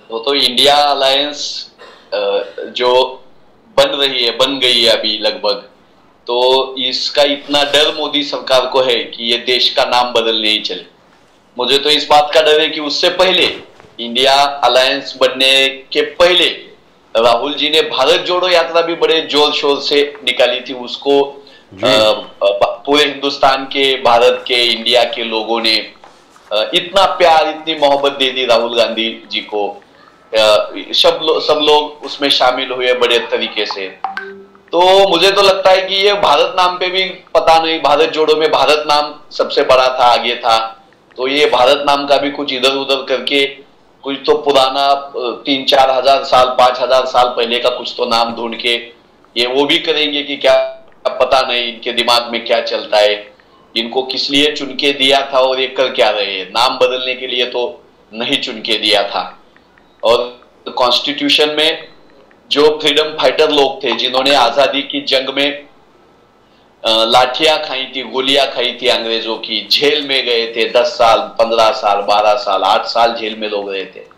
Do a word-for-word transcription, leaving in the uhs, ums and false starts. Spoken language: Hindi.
वो तो इंडिया अलायंस जो बन रही है, बन गई है अभी लगभग, तो इसका इतना डर मोदी सरकार को है कि ये देश का नाम बदलने ही चले। मुझे तो इस बात का डर है कि उससे पहले, इंडिया अलायंस बनने के पहले, राहुल जी ने भारत जोड़ो यात्रा भी बड़े जोर शोर से निकाली थी। उसको पूरे हिंदुस्तान के, भारत के, इंडिया के लोगों ने इतना प्यार, इतनी मोहब्बत दे दी राहुल गांधी जी को। सब लो, सब लोग उसमें शामिल हुए बड़े तरीके से। तो मुझे तो लगता है कि ये भारत नाम पे भी पता नहीं, भारत जोड़ो में भारत नाम सबसे बड़ा था, आगे था, तो ये भारत नाम का भी कुछ इधर उधर करके कुछ तो पुराना तीन चार हजार साल, पांच हजार साल पहले का कुछ तो नाम ढूंढ के ये वो भी करेंगे कि क्या पता नहीं इनके दिमाग में क्या चलता है, इनको किस लिए चुन के दिया था और ये कर क्या रहे हैं। नाम बदलने के लिए तो नहीं चुन के दिया था। और कॉन्स्टिट्यूशन में जो फ्रीडम फाइटर लोग थे, जिन्होंने आजादी की जंग में लाठियां खाई थी, गोलियां खाई थी अंग्रेजों की, जेल में गए थे, दस साल, पंद्रह साल, बारह साल, आठ साल जेल में लोग रहे थे,